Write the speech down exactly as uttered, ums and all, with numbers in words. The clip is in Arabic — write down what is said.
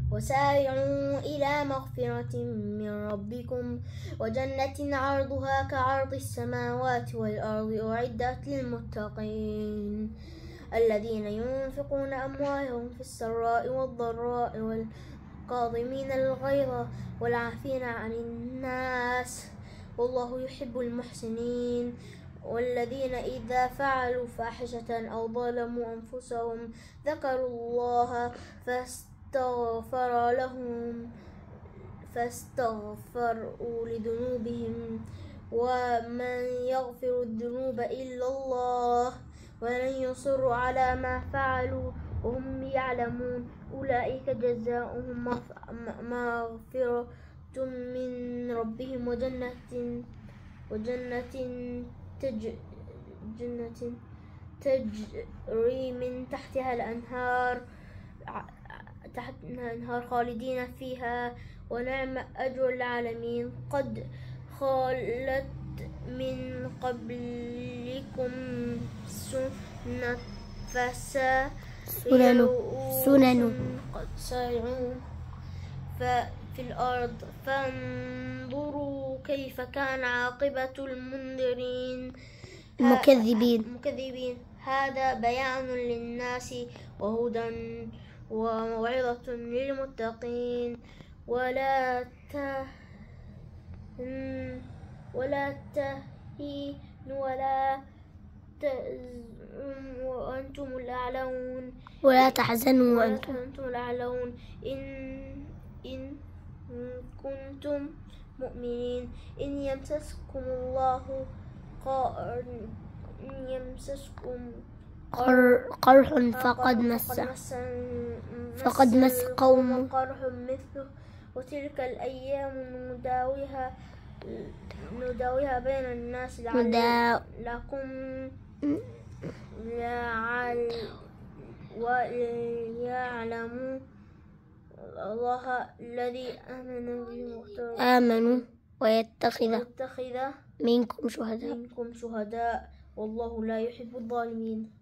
وسارعوا إلى مغفرة من ربكم وجنة عرضها كعرض السماوات والأرض أعدت للمتقين الذين ينفقون أموالهم في السراء والضراء والكاظمين الغيظ والعافين عن الناس والله يحب المحسنين والذين إذا فعلوا فاحشة أو ظلموا أنفسهم ذكروا الله فاستغفر لهم فاستغفروا لذنوبهم ومن يغفر الذنوب إلا الله ولن يصروا على ما فعلوا وهم يعلمون أولئك جزاؤهم مغفرة من ربهم وجنة وجنة تج جنة تجري من تحتها الأنهار تحت الأنهار خالدين فيها ونعم أجر العالمين قد خلت من قبلكم سنة فسيروا سنن قد سارعوا في الأرض فانظروا كيف كان عاقبة المنذرين المكذبين المكذبين هذا بيان للناس وهدى وموعظة للمتقين ولا تهن ولا تهينوا ولا تحزنوا وأنتم الأعلون ولا تحزنوا وأنتم وأنتم الأعلون إن إن كنتم مؤمنين إن يمسسكم الله إن يمسسكم قرح فقد مس فقد مس قوم قرح مثله وتلك الأيام نداويها نداويها بين الناس لعلكم لعل وليعلموا الله الذي آمنوا آمنوا ويتخذ ويتخذ منكم شهداء منكم شهداء والله لا يحب الظالمين.